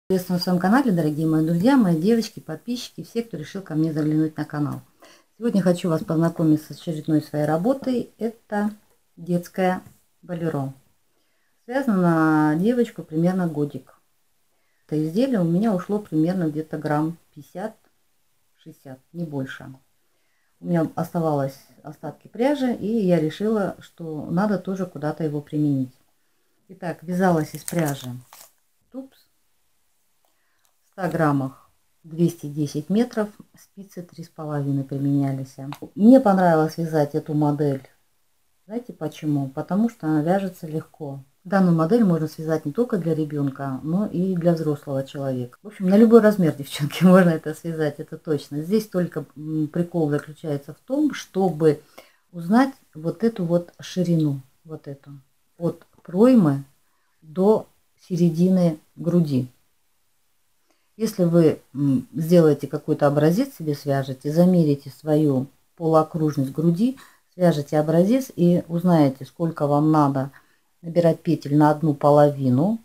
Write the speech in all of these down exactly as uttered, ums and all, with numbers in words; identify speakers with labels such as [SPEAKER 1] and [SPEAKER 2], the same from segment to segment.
[SPEAKER 1] Приветствую на своем канале, дорогие мои друзья, мои девочки, подписчики, все, кто решил ко мне заглянуть на канал. Сегодня хочу вас познакомить с очередной своей работой. Это детская болеро. Связано на девочку примерно годик. Это изделие у меня ушло примерно где-то грамм пятьдесят-шестьдесят, не больше. У меня оставалось остатки пряжи, и я решила, что надо тоже куда-то его применить. Итак, вязалась из пряжи тупс. В ста граммах двести десять метров, спицы три с половиной применялись. Мне понравилось вязать эту модель. Знаете почему? Потому что она вяжется легко. Данную модель можно связать не только для ребенка, но и для взрослого человека. В общем, на любой размер, девчонки, можно это связать, это точно. Здесь только прикол заключается в том, чтобы узнать вот эту вот ширину, вот эту, от проймы до середины груди. Если вы сделаете какой-то образец себе, свяжете, замерите свою полуокружность груди, свяжете образец и узнаете, сколько вам надо набирать петель на одну половину,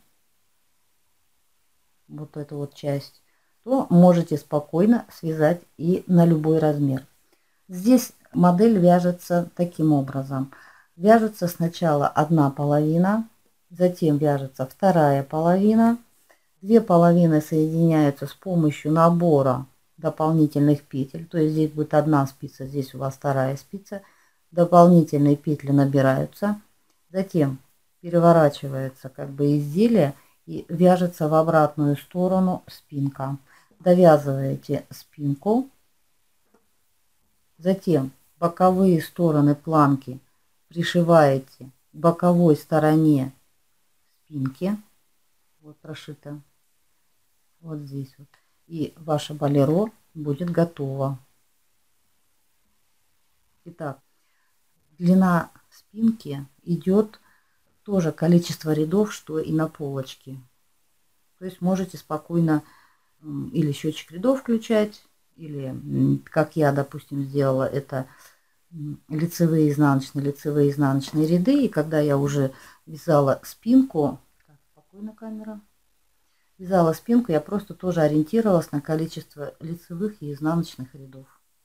[SPEAKER 1] вот эту вот часть, то можете спокойно связать и на любой размер. Здесь модель вяжется таким образом. Вяжется сначала одна половина, затем вяжется вторая половина. Две половины соединяются с помощью набора дополнительных петель. То есть здесь будет одна спица, здесь у вас вторая спица. Дополнительные петли набираются. Затем переворачивается как бы изделие и вяжется в обратную сторону спинка. Довязываете спинку. Затем боковые стороны планки пришиваете к боковой стороне спинки. Вот прошито вот здесь вот, и ваше болеро будет готово. Итак, длина спинки идет тоже количество рядов, что и на полочке. То есть можете спокойно или счетчик рядов включать, или как я, допустим, сделала, это лицевые, изнаночные, лицевые, изнаночные ряды. И когда я уже вязала спинку, так, спокойно камера, вязала спинку, я просто тоже ориентировалась на количество лицевых и изнаночных рядов.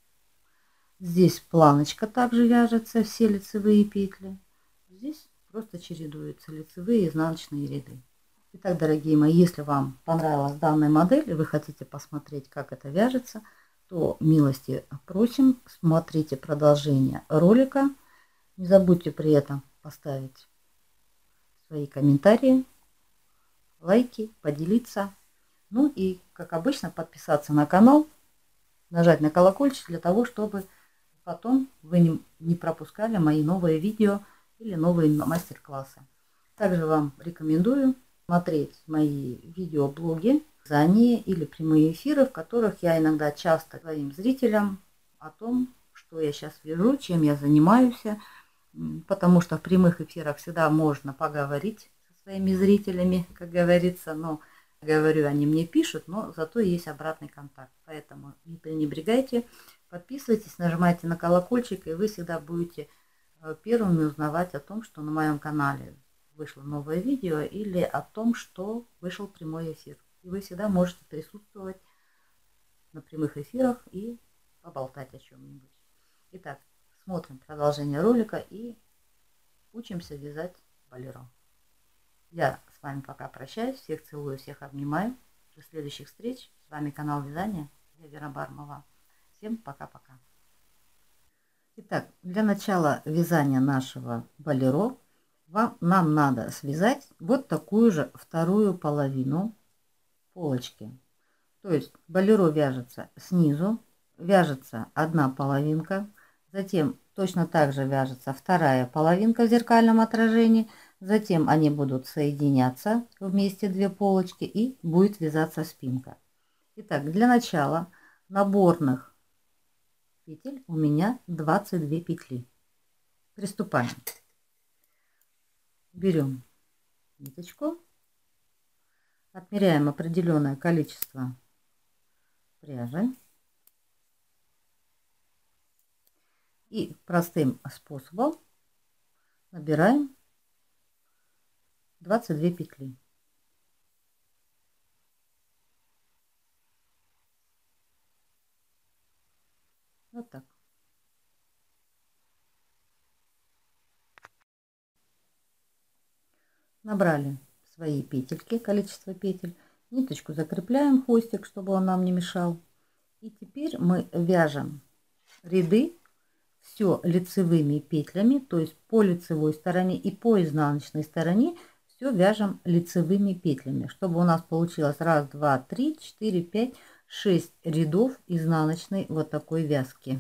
[SPEAKER 1] Здесь планочка также вяжется, все лицевые петли. Здесь просто чередуются лицевые и изнаночные ряды. Итак, дорогие мои, если вам понравилась данная модель и вы хотите посмотреть, как это вяжется, то милости просим, смотрите продолжение ролика. Не забудьте при этом поставить свои комментарии, лайки, поделиться. Ну и, как обычно, подписаться на канал, нажать на колокольчик для того, чтобы потом вы не, не пропускали мои новые видео или новые мастер-классы. Также вам рекомендую смотреть мои видеоблоги, задания или прямые эфиры, в которых я иногда часто своим зрителям о том, что я сейчас вяжу, чем я занимаюсь, потому что в прямых эфирах всегда можно поговорить своими зрителями, как говорится, но говорю, они мне пишут, но зато есть обратный контакт. Поэтому не пренебрегайте, подписывайтесь, нажимайте на колокольчик, и вы всегда будете первыми узнавать о том, что на моем канале вышло новое видео или о том, что вышел прямой эфир. И вы всегда можете присутствовать на прямых эфирах и поболтать о чем-нибудь. Итак, смотрим продолжение ролика и учимся вязать болеро. Я с вами пока прощаюсь. Всех целую, всех обнимаю. До следующих встреч. С вами канал Вязания. Я Вера Бармова. Всем пока-пока. Итак, для начала вязания нашего болеро вам, нам надо связать вот такую же вторую половину полочки. То есть болеро вяжется снизу, вяжется одна половинка, затем точно так же вяжется вторая половинка в зеркальном отражении. Затем они будут соединяться вместе, две полочки, и будет вязаться спинка. Итак, для начала наборных петель у меня двадцать две петли. Приступаем. Берем ниточку, отмеряем определенное количество пряжи и простым способом набираем двадцать две петли. Набрали свои петельки, количество петель. Ниточку закрепляем, хвостик, чтобы он нам не мешал. И теперь мы вяжем ряды все лицевыми петлями, то есть по лицевой стороне и по изнаночной стороне все вяжем лицевыми петлями, чтобы у нас получилось раз, два, три, четыре, пять, шесть рядов изнаночной вот такой вязки.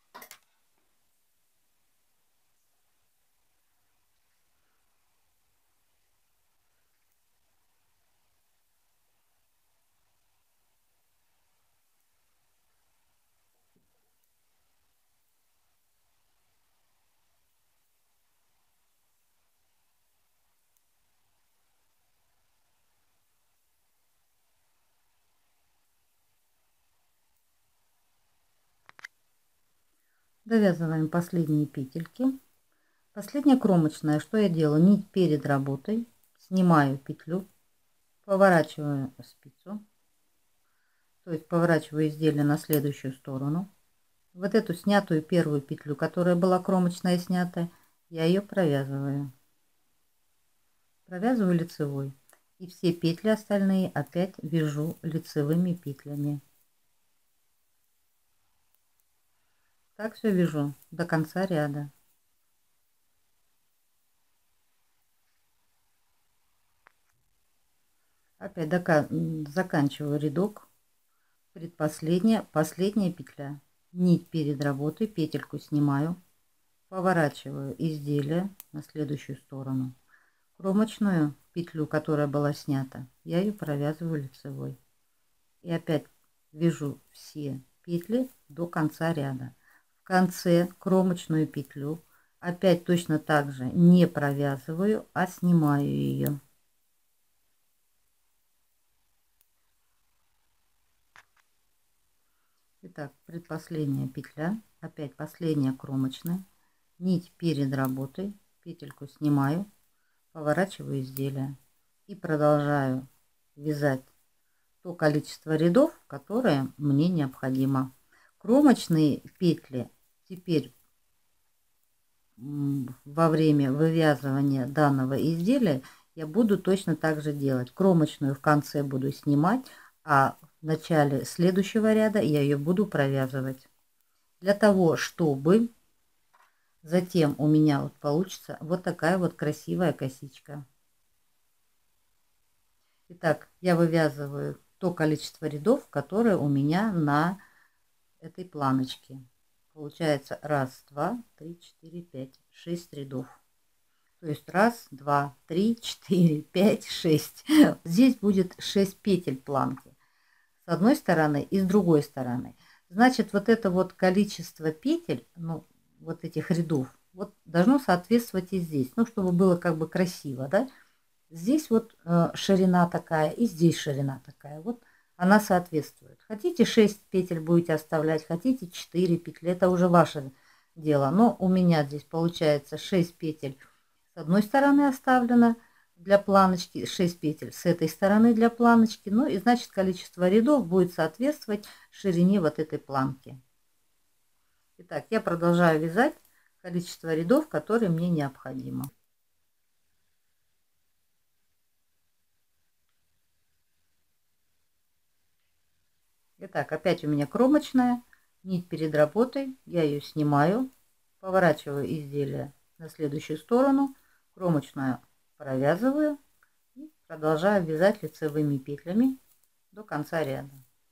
[SPEAKER 1] Довязываем последние петельки. Последняя кромочная, что я делаю? Нить перед работой, снимаю петлю, поворачиваю спицу, то есть поворачиваю изделие на следующую сторону. Вот эту снятую первую петлю, которая была кромочная снятая, я ее провязываю. Провязываю лицевой. И все петли остальные опять вяжу лицевыми петлями. Так все вяжу до конца ряда. Опять заканчиваю рядок. Предпоследняя, последняя петля. Нить перед работой, петельку снимаю, поворачиваю изделие на следующую сторону. Кромочную петлю, которая была снята, я ее провязываю лицевой. И опять вяжу все петли до конца ряда. В конце кромочную петлю опять точно так же не провязываю, а снимаю ее. Итак, предпоследняя петля, опять последняя кромочная, нить перед работой, петельку снимаю, поворачиваю изделие и продолжаю вязать то количество рядов, которое мне необходимо. Кромочные петли теперь во время вывязывания данного изделия я буду точно так же делать. Кромочную в конце буду снимать, а в начале следующего ряда я ее буду провязывать. Для того, чтобы затем у меня вот получится вот такая вот красивая косичка. Итак, я вывязываю то количество рядов, которое у меня на этой планочке. Получается раз, два, три, четыре, пять, шесть рядов. То есть раз, два, три, четыре, пять, шесть. Здесь будет шесть петель планки. С одной стороны и с другой стороны. Значит, вот это вот количество петель, ну, вот этих рядов, вот должно соответствовать и здесь. Ну, чтобы было как бы красиво, да. Здесь вот э, ширина такая, и здесь ширина такая. Вот она соответствует. Хотите шесть петель будете оставлять, хотите четыре петли, это уже ваше дело. Но у меня здесь получается шесть петель с одной стороны оставлено для планочки, шесть петель с этой стороны для планочки. Ну и значит количество рядов будет соответствовать ширине вот этой планки. Итак, я продолжаю вязать количество рядов, которые мне необходимо. Итак, опять у меня кромочная, нить перед работой, я ее снимаю, поворачиваю изделие на следующую сторону, кромочную провязываю и продолжаю вязать лицевыми петлями до конца ряда.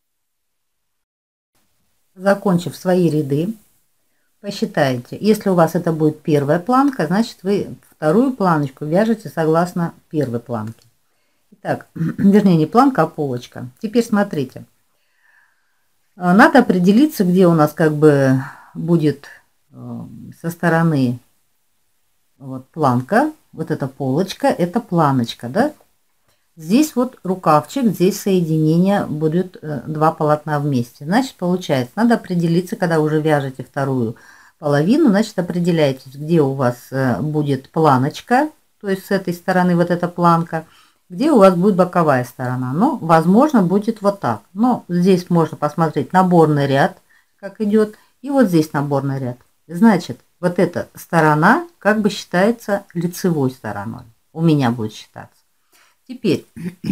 [SPEAKER 1] Закончив свои ряды, посчитайте, если у вас это будет первая планка, значит вы вторую планочку вяжете согласно первой планке. Итак, вернее не планка, а полочка. Теперь смотрите. Надо определиться, где у нас как бы будет со стороны вот планка, вот эта полочка, это планочка, да? Здесь вот рукавчик, здесь соединение будет два полотна вместе. Значит, получается, надо определиться, когда уже вяжете вторую половину, значит, определяйтесь, где у вас будет планочка, то есть с этой стороны вот эта планка, где у вас будет боковая сторона. Но, возможно, будет вот так. Но здесь можно посмотреть наборный ряд, как идет, и вот здесь наборный ряд. Значит, вот эта сторона как бы считается лицевой стороной. у меня будет считаться. Теперь,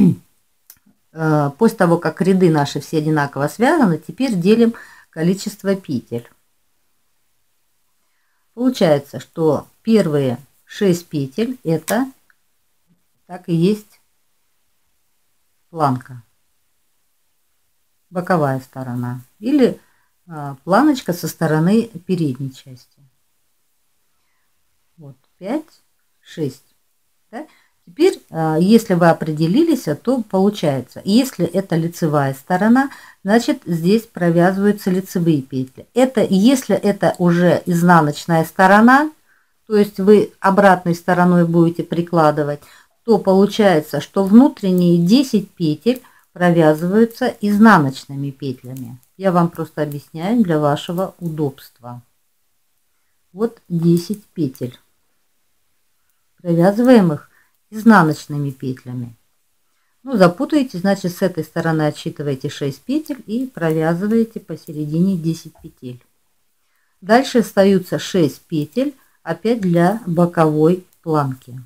[SPEAKER 1] после того, как ряды наши все одинаково связаны, теперь делим количество петель. Получается, что первые шесть петель это так и есть планка, боковая сторона или а, планочка со стороны передней части. Вот пять, шесть. Да? Теперь, а, если вы определились, то получается, если это лицевая сторона, значит здесь провязываются лицевые петли. Это если это уже изнаночная сторона, то есть вы обратной стороной будете прикладывать, то получается, что внутренние десять петель провязываются изнаночными петлями. Я вам просто объясняю для вашего удобства. Вот десять петель, провязываем их изнаночными петлями. Ну, запутаете, значит, с этой стороны отсчитываете шесть петель и провязываете посередине десять петель. Дальше остаются шесть петель опять для боковой планки.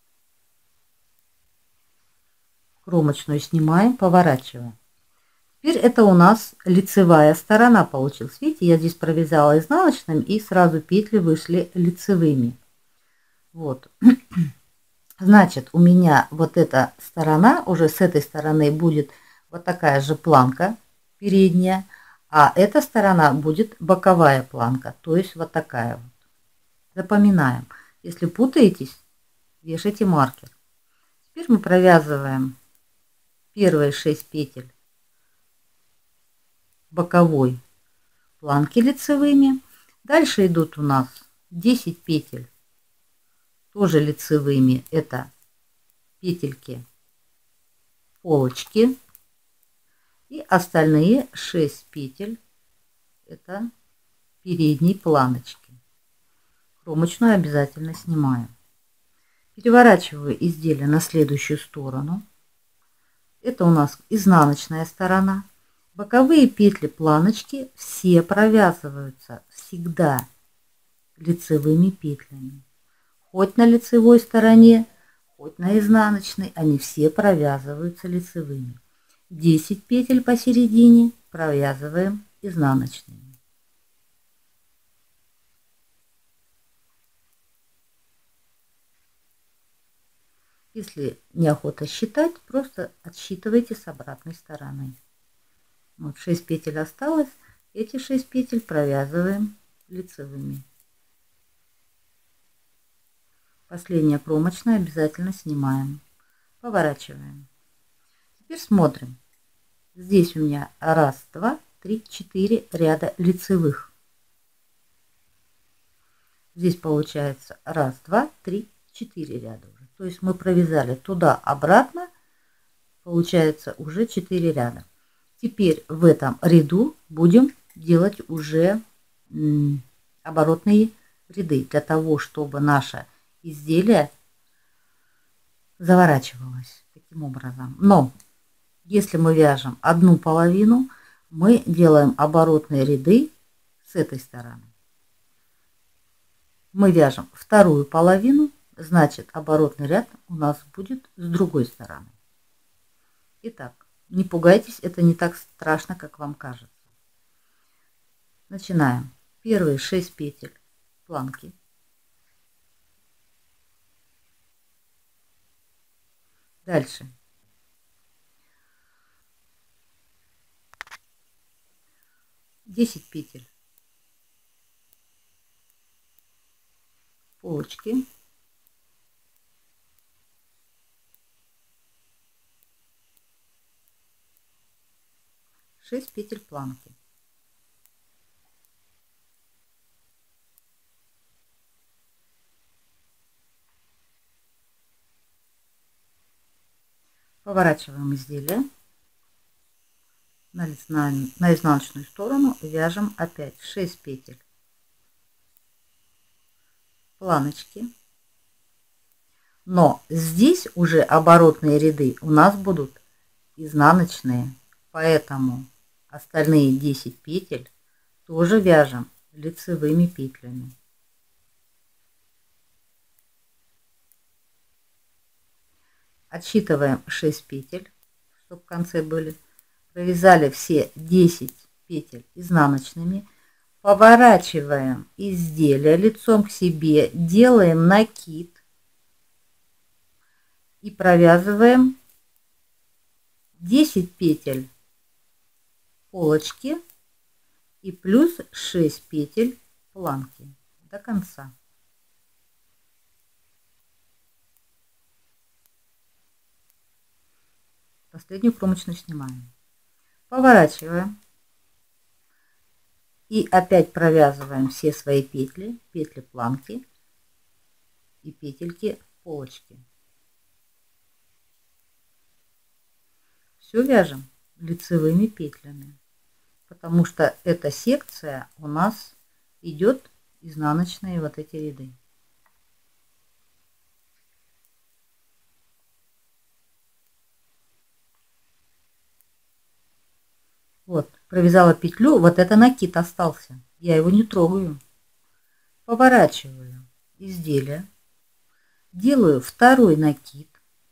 [SPEAKER 1] Кромочную снимаем, поворачиваем. Теперь это у нас лицевая сторона получилась. Видите, я здесь провязала изнаночным и сразу петли вышли лицевыми. Вот. Значит, у меня вот эта сторона, уже с этой стороны будет вот такая же планка передняя, а эта сторона будет боковая планка, то есть вот такая вот. Запоминаем. Если путаетесь, вешайте маркер. Теперь мы провязываем первые шесть петель боковой планки лицевыми. Дальше идут у нас десять петель тоже лицевыми. Это петельки полочки. И остальные шесть петель это передней планочки. Кромочную обязательно снимаем. Переворачиваю изделие на следующую сторону. Это у нас изнаночная сторона. Боковые петли планочки все провязываются всегда лицевыми петлями. Хоть на лицевой стороне, хоть на изнаночной, они все провязываются лицевыми. десять петель посередине провязываем изнаночными. Если неохота считать, просто отсчитывайте с обратной стороны. Вот шесть петель осталось, эти шесть петель провязываем лицевыми. Последняя кромочная обязательно снимаем, поворачиваем. Теперь смотрим. Здесь у меня раз, два, три, четыре ряда лицевых. Здесь получается раз, два, три, четыре ряда уже. То есть мы провязали туда-обратно, получается уже четыре ряда. Теперь в этом ряду будем делать уже оборотные ряды, для того, чтобы наше изделие заворачивалось таким образом. Но если мы вяжем одну половину, мы делаем оборотные ряды с этой стороны. Мы вяжем вторую половину, значит оборотный ряд у нас будет с другой стороны. Итак, не пугайтесь, это не так страшно, как вам кажется. Начинаем. Первые шесть петель планки. Дальше. десять петель полочки. шесть петель планки. Поворачиваем изделие на, на, на изнаночную сторону, вяжем опять шесть петель планочки. Но здесь уже оборотные ряды у нас будут изнаночные, поэтому остальные десять петель тоже вяжем лицевыми петлями. Отсчитываем шесть петель, чтобы в конце были. Провязали все десять петель изнаночными. Поворачиваем изделие лицом к себе, делаем накид и провязываем десять петель полочки и плюс шесть петель планки до конца. Последнюю кромочную снимаем. Поворачиваем. И опять провязываем все свои петли, петли планки и петельки полочки. Все вяжем лицевыми петлями, потому что эта секция у нас идет изнаночные вот эти ряды. Вот, провязала петлю, вот это накид остался, я его не трогаю. Поворачиваю изделие, делаю второй накид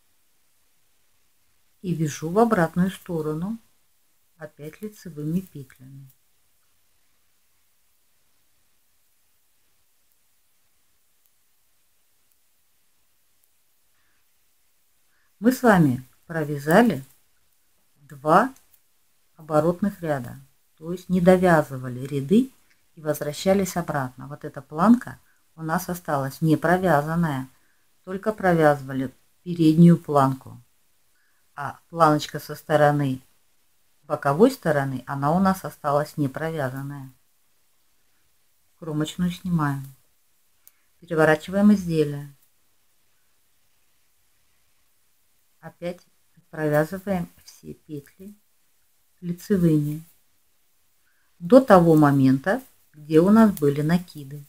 [SPEAKER 1] и вяжу в обратную сторону опять лицевыми петлями. Мы с вами провязали два оборотных ряда, то есть не довязывали ряды и возвращались обратно. Вот эта планка у нас осталась не провязанная, только провязывали переднюю планку, а планочка со стороны боковой стороны, она у нас осталась не провязанная. Кромочную снимаем, переворачиваем изделие, опять провязываем все петли лицевыми до того момента, где у нас были накиды.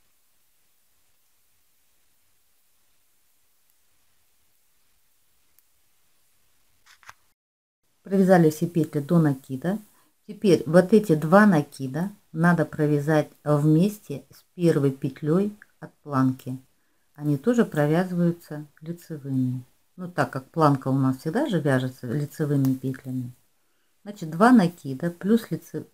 [SPEAKER 1] Провязали все петли до накида. Теперь вот эти два накида надо провязать вместе с первой петлей от планки. Они тоже провязываются лицевыми. Ну, так как планка у нас всегда же вяжется лицевыми петлями. Значит, два накида плюс лице...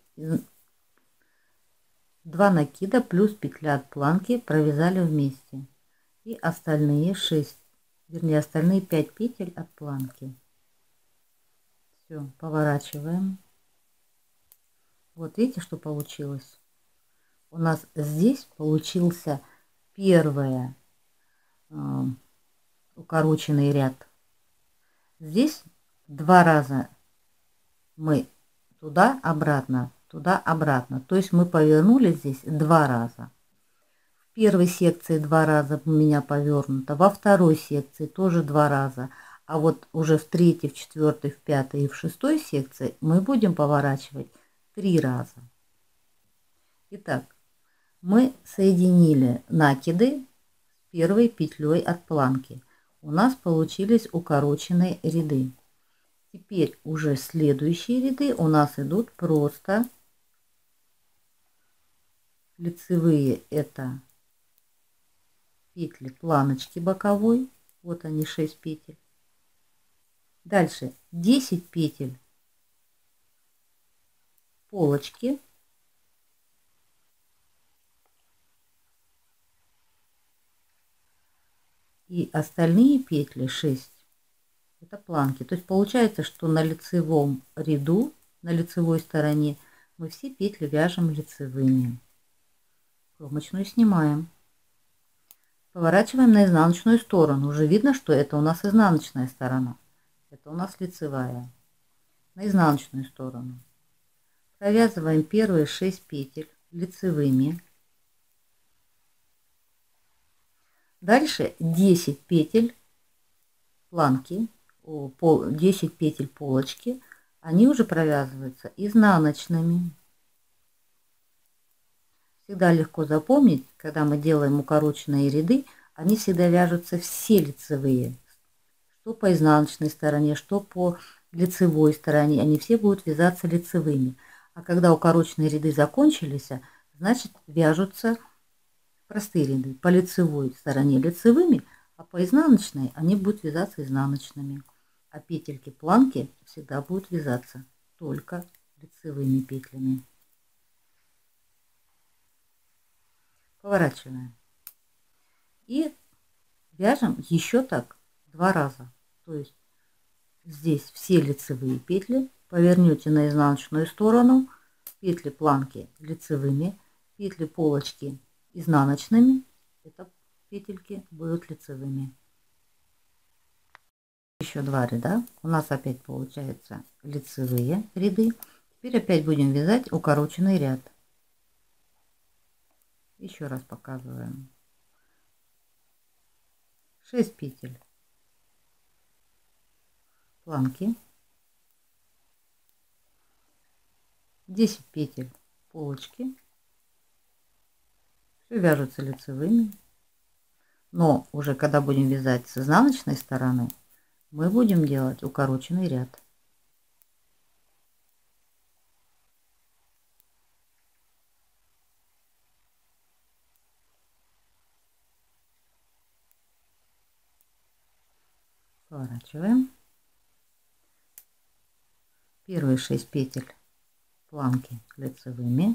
[SPEAKER 1] два накида плюс петля от планки провязали вместе. И остальные шесть, вернее, остальные пять петель от планки. Все, поворачиваем. Вот видите, что получилось? У нас здесь получился первый э, укороченный ряд. Здесь два раза мы туда-обратно, туда-обратно. То есть мы повернули здесь два раза. В первой секции два раза у меня повернуто, во второй секции тоже два раза. А вот уже в третьей, в четвертой, в пятой и в шестой секции мы будем поворачивать три раза. Итак, мы соединили накиды с первой петлей от планки. У нас получились укороченные ряды. Теперь уже следующие ряды у нас идут просто лицевые. Это петли планочки боковой. Вот они, шесть петель. Дальше десять петель полочки. И остальные петли шесть. Это планки. То есть получается, что на лицевом ряду, на лицевой стороне, мы все петли вяжем лицевыми. Кромочную снимаем. Поворачиваем на изнаночную сторону. Уже видно, что это у нас изнаночная сторона. Это у нас лицевая. На изнаночную сторону. Провязываем первые шесть петель лицевыми. Дальше десять петель планки. десять петель полочки, они уже провязываются изнаночными. Всегда легко запомнить, когда мы делаем укороченные ряды, они всегда вяжутся все лицевые, что по изнаночной стороне, что по лицевой стороне, они все будут вязаться лицевыми. А когда укороченные ряды закончились, значит вяжутся простые ряды по лицевой стороне лицевыми, А по изнаночной они будут вязаться изнаночными. А петельки планки всегда будут вязаться только лицевыми петлями. Поворачиваем. И вяжем еще так два раза. То есть здесь все лицевые петли, повернете на изнаночную сторону, петли планки лицевыми, петли полочки изнаночными, это петельки будут лицевыми. Еще два ряда, у нас опять получается лицевые ряды. Теперь опять будем вязать укороченный ряд. Еще раз показываем. шесть петель планки, десять петель полочки, все вяжутся лицевыми, но уже когда будем вязать с изнаночной стороны, мы будем делать укороченный ряд. Поворачиваем. Первые шесть петель планки лицевыми,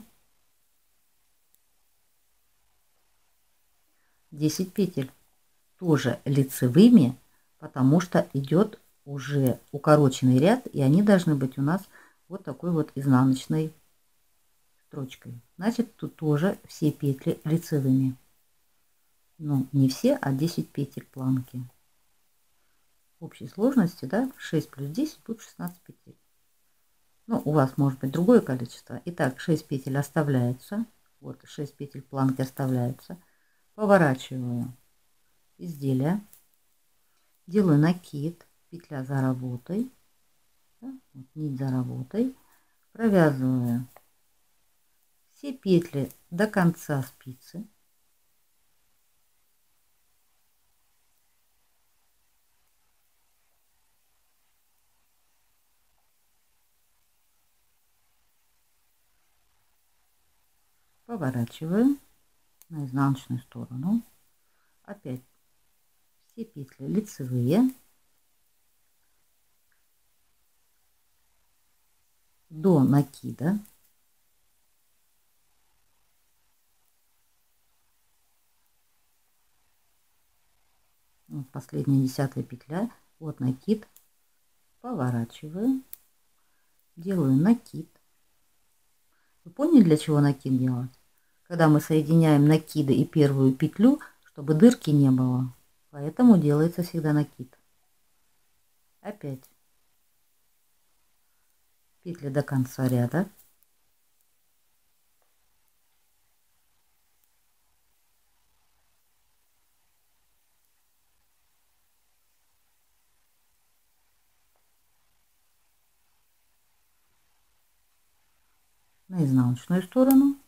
[SPEAKER 1] десять петель тоже лицевыми, потому что идет уже укороченный ряд, и они должны быть у нас вот такой вот изнаночной строчкой. Значит, тут тоже все петли лицевыми. Ну, не все, а десять петель планки. В общей сложности, да, шесть плюс десять будет шестнадцать петель. Ну, у вас может быть другое количество. Итак, шесть петель оставляется. Вот шесть петель планки оставляются. Поворачиваю изделие. Делаю накид. Петля за работой. Да, вот нить за работой. Провязываю все петли до конца спицы. Поворачиваю на изнаночную сторону. Опять все петли лицевые. До накида. Вот последняя десятая петля. Вот накид. Поворачиваю. Делаю накид. Вы поняли, для чего накид делать? Когда мы соединяем накиды и первую петлю, чтобы дырки не было. Поэтому делается всегда накид. Опять петли до конца ряда. На изнаночную сторону.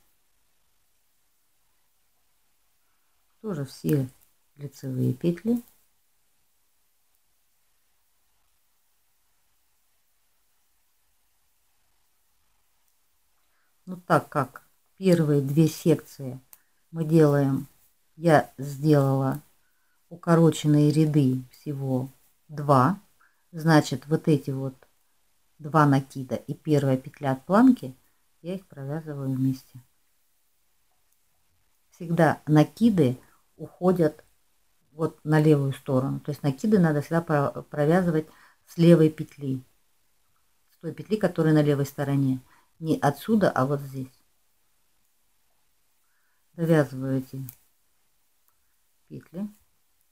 [SPEAKER 1] Тоже все лицевые петли. Но так как первые две секции мы делаем, я сделала укороченные ряды всего два, значит вот эти вот два накида и первая петля от планки, я их провязываю вместе. Всегда накиды уходят вот на левую сторону, то есть накиды надо всегда провязывать с левой петли, с той петли, которая на левой стороне, не отсюда, а вот здесь. Довязываю эти петли,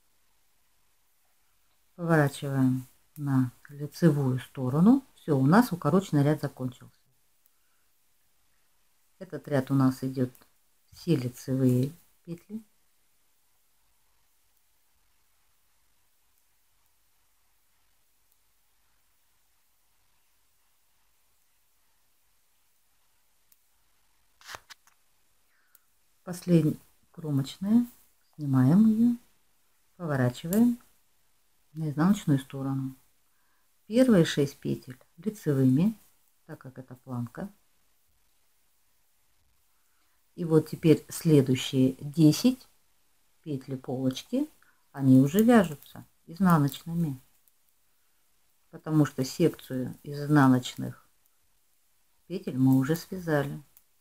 [SPEAKER 1] поворачиваем на лицевую сторону. Все, у нас укороченный ряд закончился. Этот ряд у нас идет все лицевые петли. Последняя кромочная, снимаем ее, поворачиваем на изнаночную сторону. Первые шесть петель лицевыми, так как это планка. И вот теперь следующие десять петли полочки они уже вяжутся изнаночными, потому что секцию из изнаночных петель мы уже связали.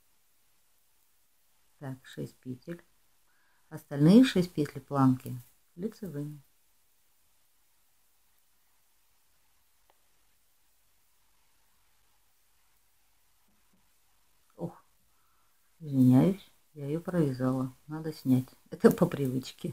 [SPEAKER 1] Так, шесть петель. Остальные шесть петель планки лицевыми. Ох, извиняюсь, я ее провязала. Надо снять. Это по привычке.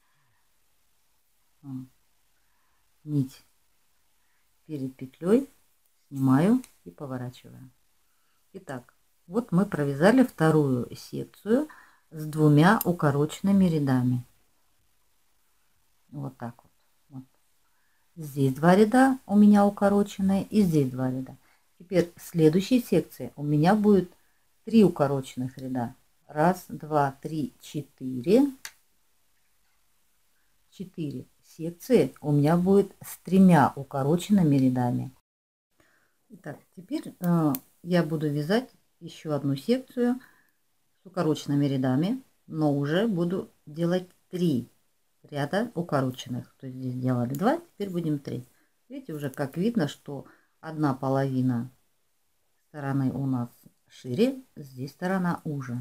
[SPEAKER 1] Нить перед петлей снимаю и поворачиваю. Итак, вот мы провязали вторую секцию с двумя укороченными рядами. Вот так вот. Вот. Здесь два ряда у меня укороченные и здесь два ряда. Теперь в следующей секции у меня будет три укороченных ряда. Раз, два, три, четыре. Четыре секции у меня будет с тремя укороченными рядами. Итак, теперь э, я буду вязать еще одну секцию с укороченными рядами, но уже буду делать три ряда укороченных. То есть здесь делали два, теперь будем три. Видите, уже как видно, что одна половина стороны у нас шире, здесь сторона уже.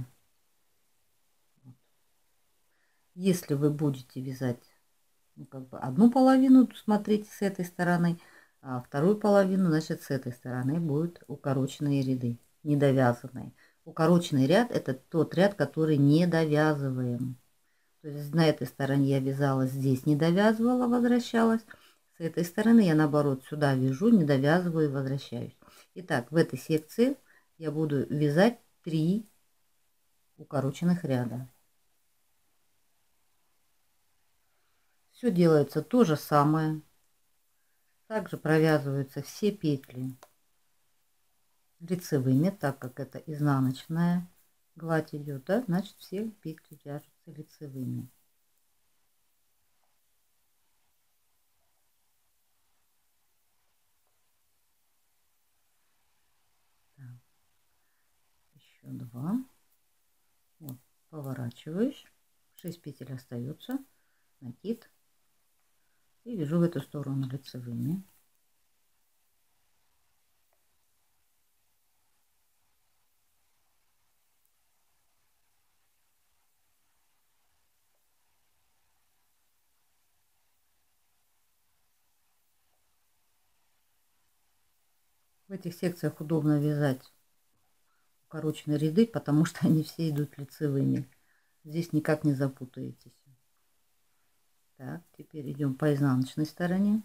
[SPEAKER 1] Если вы будете вязать ну, как бы одну половину, смотрите с этой стороны, а вторую половину, значит, с этой стороны будут укороченные ряды, недовязанные. Укороченный ряд — это тот ряд, который не довязываем. То есть на этой стороне я вязала, здесь не довязывала, возвращалась. С этой стороны я, наоборот, сюда вяжу, не довязываю и возвращаюсь. Итак, в этой секции я буду вязать три укороченных ряда. Все делается то же самое. Также провязываются все петли лицевыми, так как это изнаночная гладь идет, да, значит все петли вяжутся лицевыми. Так. Еще два. Вот, поворачиваюсь, шесть петель остается, накид, и вяжу в эту сторону лицевыми. В этих секциях удобно вязать укороченные ряды, потому что они все идут лицевыми. Здесь никак не запутаетесь. Так, теперь идем по изнаночной стороне.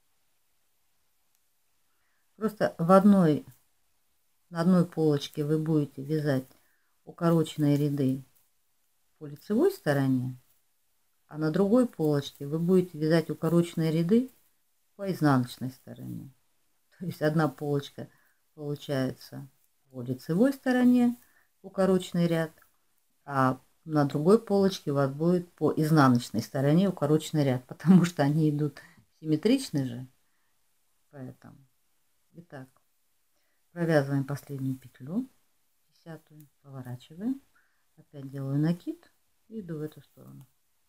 [SPEAKER 1] Просто в одной, на одной полочке вы будете вязать укороченные ряды по лицевой стороне, а на другой полочке вы будете вязать укороченные ряды по изнаночной стороне. То есть одна полочка получается по лицевой стороне укороченный ряд, а на другой полочке у вас будет по изнаночной стороне укороченный ряд, потому что они идут симметричны же. Поэтому. Итак, провязываем последнюю петлю, десятую, поворачиваем, опять делаю накид и иду в эту сторону.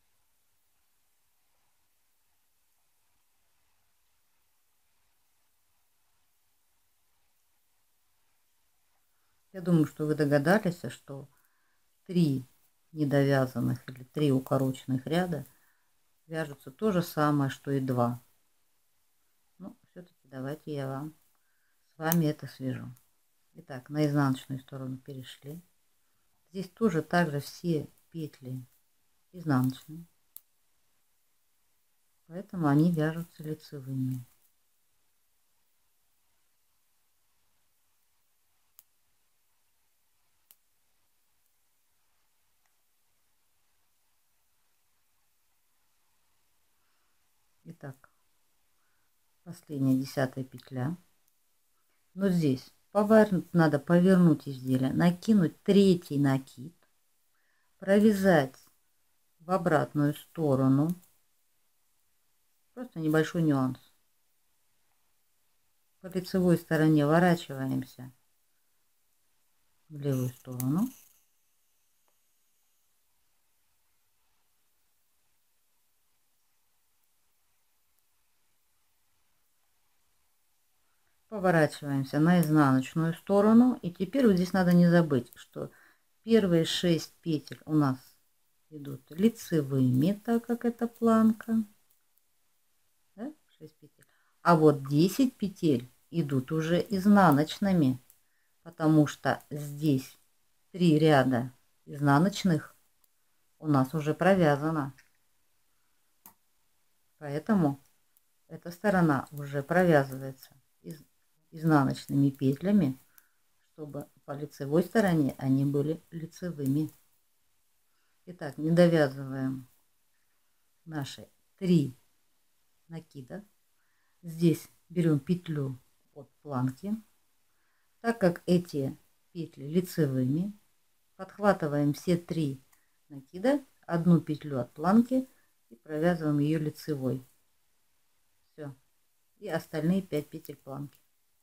[SPEAKER 1] Я думаю, что вы догадались, что три недовязанных или три укороченных ряда вяжутся то же самое, что и два. Ну, все-таки давайте я вам с вами это свяжу. Итак, на изнаночную сторону перешли. Здесь тоже также все петли изнаночные, поэтому они вяжутся лицевыми. Итак, последняя десятая петля. Но здесь повернуть, надо повернуть изделие, накинуть третий накид, провязать в обратную сторону. Просто небольшой нюанс. По лицевой стороне ворачиваемся в левую сторону. Поворачиваемся на изнаночную сторону. И теперь вот здесь надо не забыть, что первые шесть петель у нас идут лицевыми, так как это планка. Да? шесть петель. А вот десять петель идут уже изнаночными, потому что здесь три ряда изнаночных у нас уже провязано. Поэтому эта сторона уже провязывается из, изнаночными петлями, чтобы по лицевой стороне они были лицевыми. Итак, не довязываем наши три накида. Здесь берем петлю от планки. Так как эти петли лицевыми, подхватываем все три накида, одну петлю от планки и провязываем ее лицевой. Все. И остальные пять петель планки.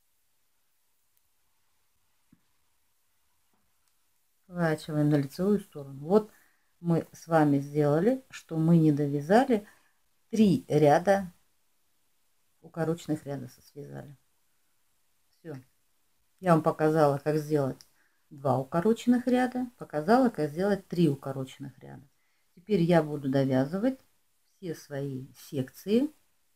[SPEAKER 1] Поворачиваем на лицевую сторону. Вот мы с вами сделали, что мы не довязали три ряда укороченных ряда, связали. Все. Я вам показала, как сделать два укороченных ряда, показала, как сделать три укороченных ряда. Теперь я буду довязывать все свои секции,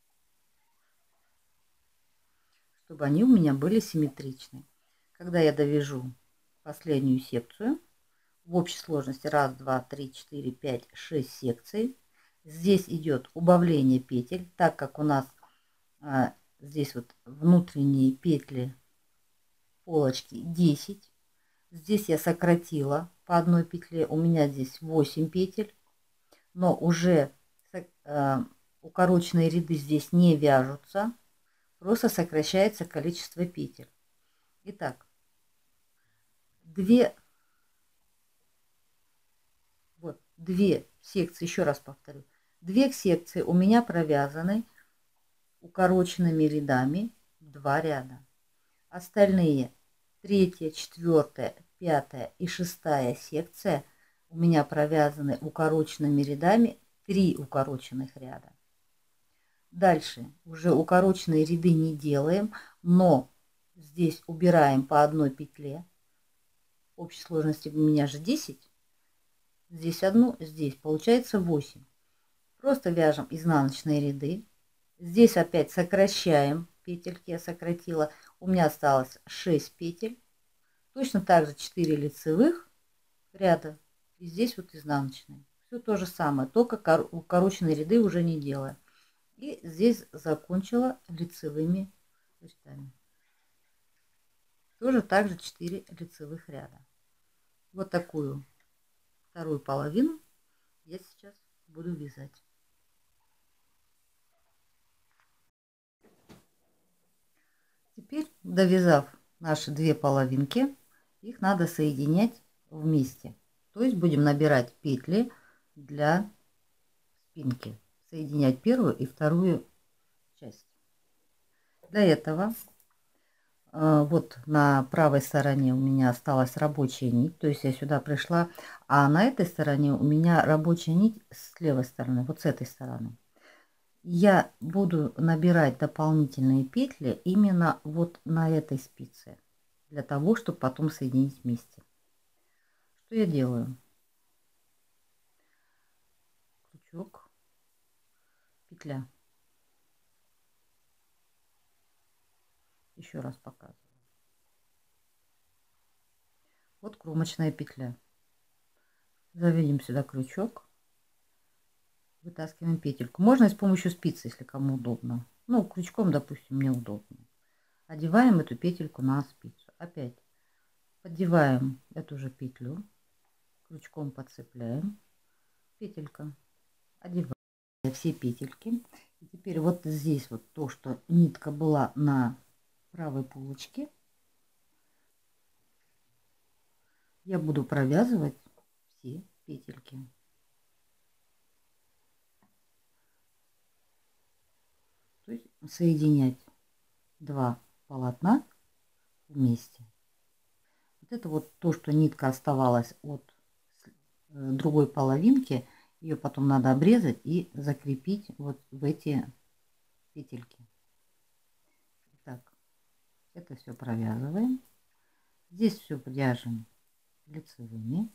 [SPEAKER 1] чтобы они у меня были симметричны. Когда я довяжу последнюю секцию, в общей сложности раз, два, три, четыре, пять, шесть секций, здесь идет убавление петель, так как у нас а, здесь вот внутренние петли полочки десять. Здесь я сократила по одной петле, у меня здесь восемь петель, но уже э, укороченные ряды здесь не вяжутся, просто сокращается количество петель. Итак, две, вот, две секции, еще раз повторю, две секции у меня провязаны укороченными рядами, два ряда. Остальные третья, четвертая, пятая и шестая секция у меня провязаны укороченными рядами, три укороченных ряда. Дальше уже укороченные ряды не делаем, но здесь убираем по одной петле. В общей сложности у меня же десять. Здесь одну, здесь получается восемь. Просто вяжем изнаночные ряды. Здесь опять сокращаем петельки, я сократила. У меня осталось шесть петель. Точно так же четыре лицевых ряда. И здесь вот изнаночные. Все то же самое, только укороченные ряды уже не делаем. И здесь закончила лицевыми рядами. Тоже так же четыре лицевых ряда. Вот такую вторую половину я сейчас буду вязать. Теперь, довязав наши две половинки, их надо соединять вместе. То есть будем набирать петли для спинки. Соединять первую и вторую часть. Для этого э, вот на правой стороне у меня осталась рабочая нить. То есть я сюда пришла. А на этой стороне у меня рабочая нить с левой стороны. Вот с этой стороны. Я буду набирать дополнительные петли именно вот на этой спице, для того, чтобы потом соединить вместе. Что я делаю? Крючок, петля. Еще раз показываю. Вот кромочная петля. Заведем сюда крючок. Вытаскиваем петельку. Можно и с помощью спицы, если кому удобно. Ну, крючком, допустим, мне удобно. Одеваем эту петельку на спицу. Опять поддеваем эту же петлю. Крючком подцепляем. Петелька. Одеваем все петельки. И теперь вот здесь вот то, что нитка была на правой полочке, я буду провязывать все петельки. То есть соединять два полотна вместе. Вот это вот то, что нитка оставалась от другой половинки, ее потом надо обрезать и закрепить вот в эти петельки. Так, Это все провязываем. Здесь все вяжем лицевыми.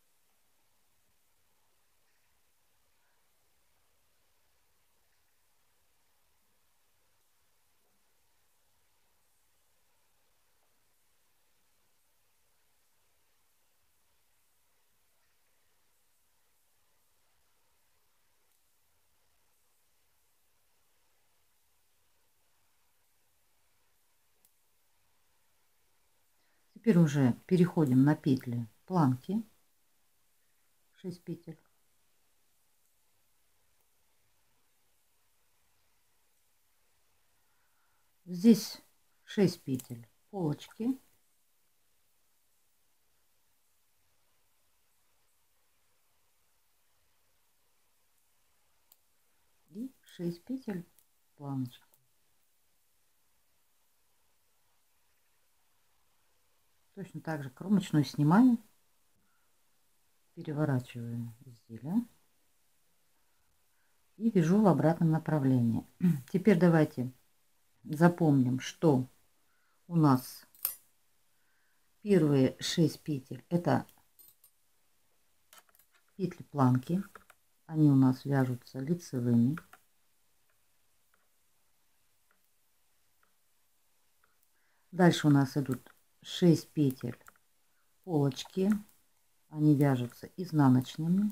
[SPEAKER 1] Теперь уже переходим на петли планки, шесть петель. Здесь шесть петель полочки. И шесть петель планочки. Точно так же кромочную снимаю, переворачиваю изделие и вяжу в обратном направлении. Теперь давайте запомним, что у нас первые шесть петель это петли планки, они у нас вяжутся лицевыми. Дальше у нас идут шесть петель полочки, они вяжутся изнаночными.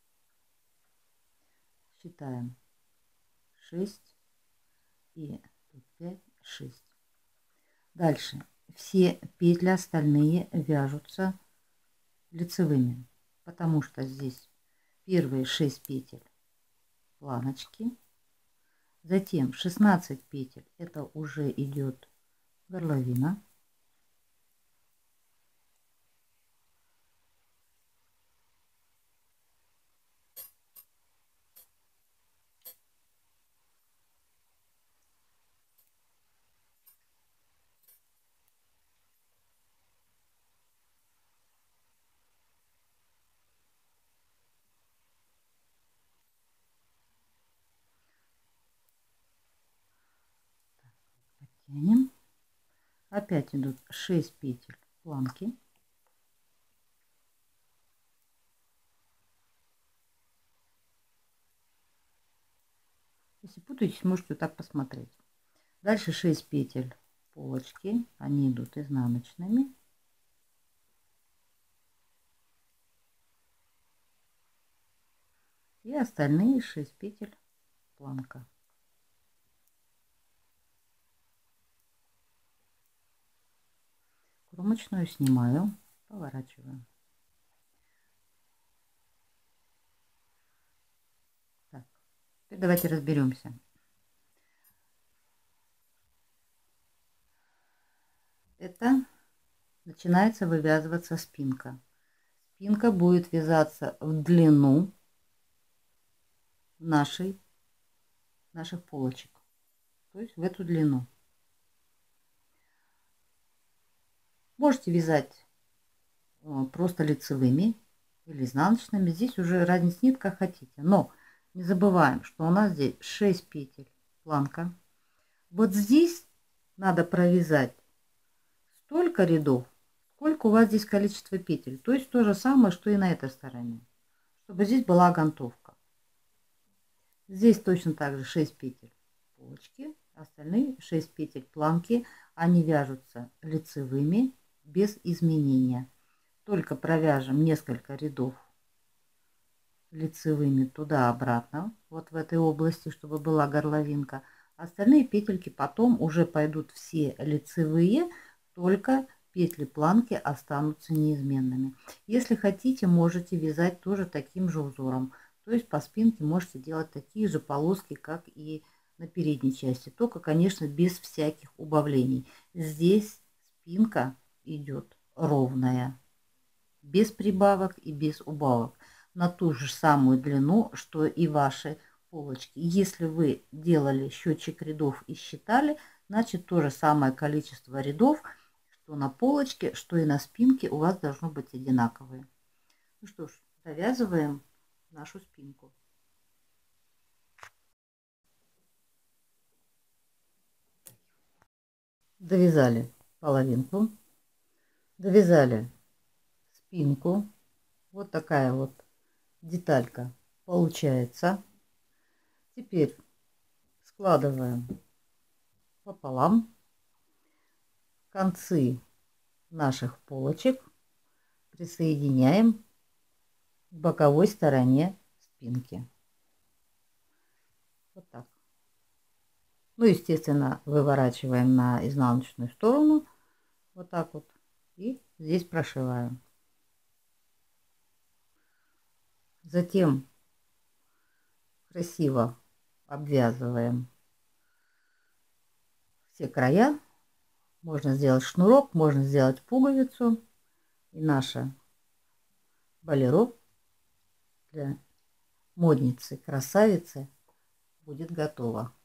[SPEAKER 1] Считаем шесть и пять, шесть. Дальше все петли остальные вяжутся лицевыми, потому что здесь первые шесть петель планочки, затем шестнадцать петель это уже идет горловина. Подтянем. Опять идут шесть петель планки. Если путаетесь, можете вот так посмотреть. Дальше шесть петель полочки, они идут изнаночными. И остальные шесть петель планка. Кромочную снимаю, поворачиваю. Так, теперь давайте разберемся. Это начинается вывязываться спинка. Спинка будет вязаться в длину нашей, наших полочек, то есть в эту длину. Можете вязать просто лицевыми или изнаночными. Здесь уже разницы нет, как хотите. Но не забываем, что у нас здесь шесть петель планка. Вот здесь надо провязать столько рядов, сколько у вас здесь количество петель. То есть то же самое, что и на этой стороне. Чтобы здесь была окантовка. Здесь точно так же шесть петель полочки. Остальные шесть петель планки. Они вяжутся лицевыми без изменения. Только провяжем несколько рядов лицевыми туда-обратно, вот в этой области, чтобы была горловинка. Остальные петельки потом уже пойдут все лицевые, только петли планки останутся неизменными. Если хотите, можете вязать тоже таким же узором. То есть по спинке можете делать такие же полоски, как и на передней части. Только, конечно, без всяких убавлений. Здесь спинка идет ровная, без прибавок и без убавок, на ту же самую длину, что и ваши полочки. Если вы делали счетчик рядов и считали, значит то же самое количество рядов, что на полочке, что и на спинке, у вас должно быть одинаковые. Ну что ж, довязываем нашу спинку. Довязали половинку, довязали спинку. Вот такая вот деталька получается. Теперь складываем пополам концы наших полочек, присоединяем к боковой стороне спинки. Вот так. Ну, естественно, выворачиваем на изнаночную сторону. Вот так вот. И здесь прошиваем. Затем красиво обвязываем все края. Можно сделать шнурок, можно сделать пуговицу. И наша болеро для модницы, красавицы будет готово.